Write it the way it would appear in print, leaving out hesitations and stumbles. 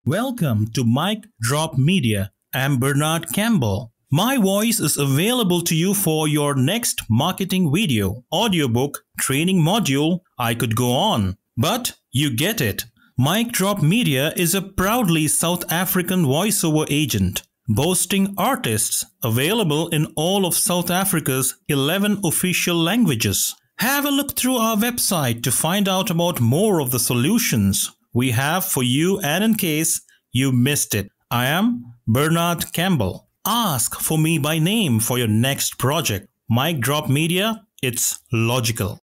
Welcome to Mic Drop Media. I'm Bernard Campbell. My voice is available to you for your next marketing video, audiobook, training module. I could go on, but you get it. Mic Drop Media is a proudly South African voiceover agent, boasting artists available in all of South Africa's 11 official languages. Have a look through our website to find out about more of the solutions we have for you, and in case you missed it. I am Bernard Campbell. Ask for me by name for your next project. Mic Drop Media, it's logical.